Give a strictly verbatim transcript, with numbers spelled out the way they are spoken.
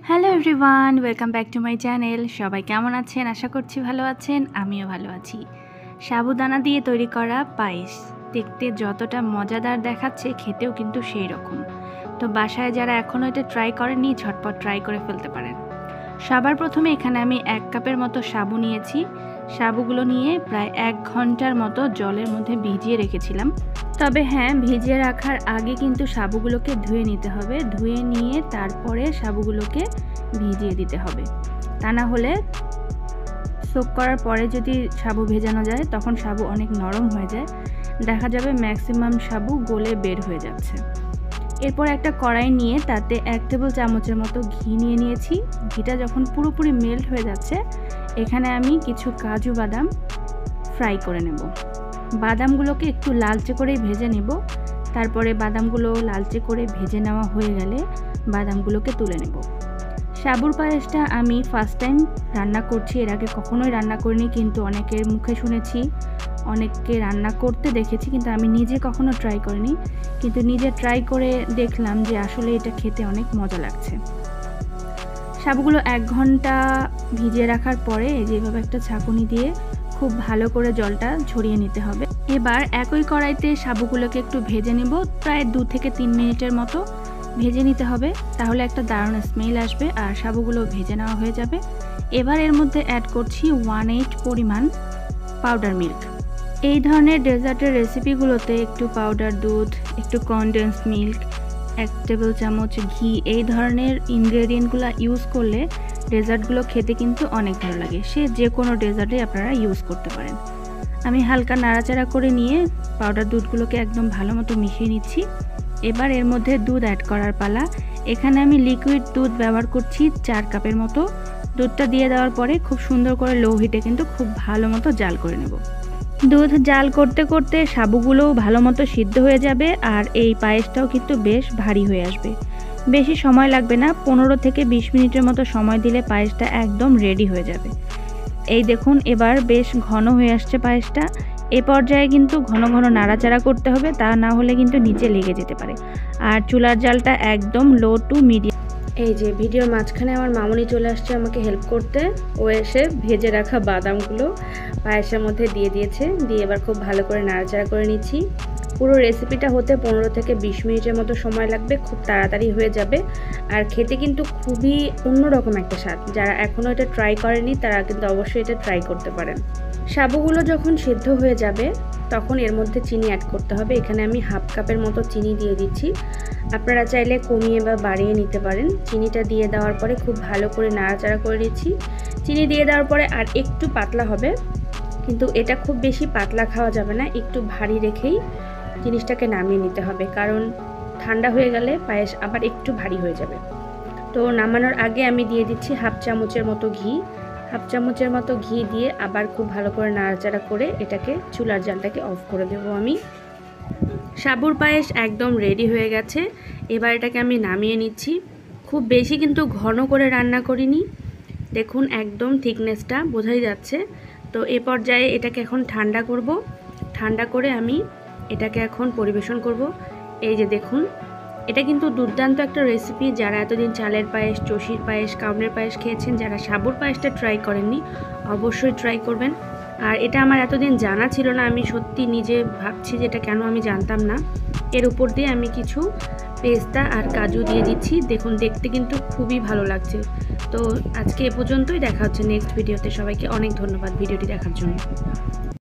Hello everyone, welcome back to my channel. সবাই কেমন আছেন? আশা করছি ভালো আছেন, আমিও ভালো আছি। সাবুদানা দিয়ে তৈরি করা পায়েস দেখতে যতটা মজাদার দেখাচ্ছে, খেতেও কিন্তু সেই রকম। তো বাসায় যারা এখনও এটা ট্রাই করেননি, ঝটপট ট্রাই করে ফেলতে পারেন। সবার প্রথমে এখানে আমি এক কাপের মতো সাবু নিয়েছি। সাবুগুলো নিয়ে প্রায় এক ঘন্টার মতো জলের মধ্যে ভিজিয়ে রেখেছিলাম। তবে হ্যাঁ, ভিজিয়ে রাখার আগে কিন্তু সাবুগুলোকে ধুয়ে নিতে হবে। ধুয়ে নিয়ে তারপরে সাবুগুলোকে ভিজিয়ে দিতে হবে, তা না হলে সোক করার পরে যদি সাবু ভেজানো যায় তখন সাবু অনেক নরম হয়ে যায়, দেখা যাবে ম্যাক্সিমাম সাবু গলে বের হয়ে যাচ্ছে। এরপর একটা কড়াই নিয়ে তাতে এক টেবিল চামচের মতো ঘি নিয়ে নিয়েছি। ঘিটা যখন পুরোপুরি মেল্ট হয়ে যাচ্ছে, এখানে আমি কিছু কাজু বাদাম ফ্রাই করে নেব। বাদামগুলোকে একটু লালচে করেই ভেজে নেব। তারপরে বাদামগুলো লালচে করে ভেজে নেওয়া হয়ে গেলে বাদামগুলোকে তুলে নেব। সাবুর পায়েসটা আমি ফার্স্ট টাইম রান্না করছি, এর আগে কখনোই রান্না করিনি, কিন্তু অনেকের মুখে শুনেছি, অনেককে রান্না করতে দেখেছি, কিন্তু আমি নিজে কখনো ট্রাই করিনি। কিন্তু নিজে ট্রাই করে দেখলাম যে আসলে এটা খেতে অনেক মজা লাগছে। সাবুগুলো এক ঘন্টা ভিজিয়ে রাখার পরে যেভাবে একটা ছাঁকুনি দিয়ে খুব ভালো করে জলটা ঝরিয়ে নিতে হবে। এবার একই কড়াইতে সাবুগুলোকে একটু ভেজে নেব, প্রায় দু থেকে তিন মিনিটের মতো ভেজে নিতে হবে, তাহলে একটা দারুণ স্মেল আসবে আর সাবুগুলো ভেজে নেওয়া হয়ে যাবে। এবার এর মধ্যে অ্যাড করছি ওয়ান এইট পরিমাণ পাউডার মিল্ক। এই ধরনের ডেজার্টের রেসিপিগুলোতে একটু পাউডার দুধ, একটু কনডেন্স মিল্ক, এক টেবিল চামচ ঘি, এই ধরনের ইনগ্রেডিয়েন্টগুলো ইউজ করলে ডেজার্টগুলো খেতে কিন্তু অনেক ভালো লাগে। সে যে কোনো ডেজার্টে আপনারা ইউজ করতে পারেন। আমি হালকা নাড়াচাড়া করে নিয়ে পাউডার দুধগুলোকে একদম ভালো মতো মিশিয়ে নিচ্ছি। এবার এর মধ্যে দুধ অ্যাড করার পালা। এখানে আমি লিকুইড দুধ ব্যবহার করছি চার কাপের মতো। দুধটা দিয়ে দেওয়ার পরে খুব সুন্দর করে লো হিটে কিন্তু খুব ভালো মতো জাল করে নেব। দুধ জাল করতে করতে সাবুগুলোও ভালো মতো সিদ্ধ হয়ে যাবে আর এই পায়েসটাও কিন্তু বেশ ভারী হয়ে আসবে। বেশি সময় লাগবে না, পনেরো থেকে বিশ মিনিটের মতো সময় দিলে পায়েসটা একদম রেডি হয়ে যাবে। এই দেখুন, এবার বেশ ঘন হয়ে আসছে পায়েসটা। এ পর্যায়ে কিন্তু ঘন ঘন নাড়াচাড়া করতে হবে, তা না হলে কিন্তু নিচে লেগে যেতে পারে। আর চুলার জালটা একদম লো টু মিডিয়াম। এই যে ভিডিওর মাঝখানে আমার মামুনি চলে আসছে আমাকে হেল্প করতে। ও এসে ভেজে রাখা বাদামগুলো পায়েসের মধ্যে দিয়ে দিয়েছে, দিয়ে এবার খুব ভালো করে নাড়াচাড়া করে নিচ্ছি। পুরো রেসিপিটা হতে পনেরো থেকে বিশ মিনিটের মতো সময় লাগবে, খুব তাড়াতাড়ি হয়ে যাবে। আর খেতে কিন্তু খুবই অন্যরকম একটা স্বাদ। যারা এখনও এটা ট্রাই করেনি তারা কিন্তু অবশ্যই এটা ট্রাই করতে পারেন। সাবুগুলো যখন সিদ্ধ হয়ে যাবে তখন এর মধ্যে চিনি অ্যাড করতে হবে। এখানে আমি হাফ কাপের মতো চিনি দিয়ে দিচ্ছি। আপনারা চাইলে কমিয়ে বা বাড়িয়ে নিতে পারেন। চিনিটা দিয়ে দেওয়ার পরে খুব ভালো করে নাড়াচাড়া করে নিচ্ছি। চিনি দিয়ে দেওয়ার পরে আর একটু পাতলা হবে, কিন্তু এটা খুব বেশি পাতলা খাওয়া যাবে না, একটু ভারী রেখেই জিনিসটাকে নামিয়ে নিতে হবে, কারণ ঠান্ডা হয়ে গেলে পায়েস আবার একটু ভারী হয়ে যাবে। তো নামানোর আগে আমি দিয়ে দিচ্ছি হাফ চামচের মতো ঘি। হাফ চামচের মতো ঘি দিয়ে আবার খুব ভালো করে নাড়াচাড়া করে এটাকে চুলার জালটাকে অফ করে দেবো আমি। সাবুর পায়েস একদম রেডি হয়ে গেছে। এবার এটাকে আমি নামিয়ে নিচ্ছি। খুব বেশি কিন্তু ঘন করে রান্না করিনি, দেখুন একদম থিকনেসটা বোঝাই যাচ্ছে। তো এ পর্যায়ে এটাকে এখন ঠান্ডা করব। ঠান্ডা করে আমি এটাকে এখন পরিবেশন করব। এই যে দেখুন, এটা কিন্তু দুর্দান্ত একটা রেসিপি। যারা এতদিন চালের পায়েস, চষির পায়েস, কাউনের পায়েস খেয়েছেন, যারা সাবুর পায়েসটা ট্রাই করেননি অবশ্যই ট্রাই করবেন। আর এটা আমার এতদিন জানা ছিল না, আমি সত্যি নিজে ভাবছি যে এটা কেন আমি জানতাম না। এর উপর দিয়ে আমি কিছু পেস্তা আর কাজু দিয়ে দিচ্ছি। দেখুন দেখতে কিন্তু খুবই ভালো লাগছে। তো আজকে এ পর্যন্তই, দেখা হচ্ছে নেক্সট ভিডিওতে। সবাইকে অনেক ধন্যবাদ ভিডিওটি দেখার জন্য।